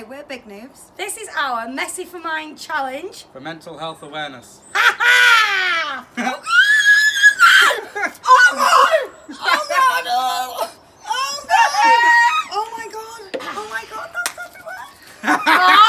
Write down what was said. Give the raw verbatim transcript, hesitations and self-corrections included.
we're BiigNoobs. This is our Messy for Mind challenge. For mental health awareness. Ha ha! Oh god! Oh god! Oh god! Oh god! Oh my god! Oh my god! That's everywhere!